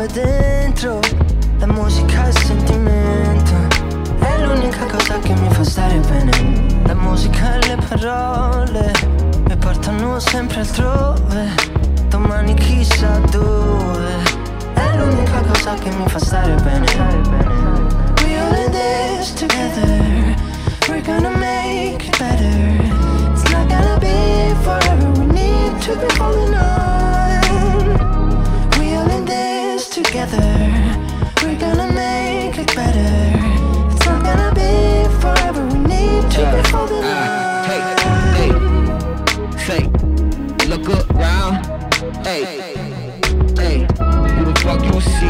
dentro. La musica è sentimento, è l'unica cosa che mi fa stare bene. La musica e le parole mi portano sempre altrove, domani chissà dove. È l'unica cosa che mi fa stare bene. We all in this together, we're gonna make it better. It's not gonna be forever, we need to be holding on. We all in this together, we're gonna make it better. It's not gonna be forever, we need to be holding on. Hey, say, look around. Hey, who the fuck you see?